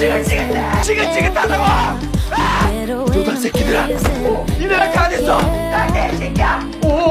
지긋지긋해. 지긋지긋하다고. 아! 도달 새끼들아. 니네랑 가겠어. 나내 새끼야.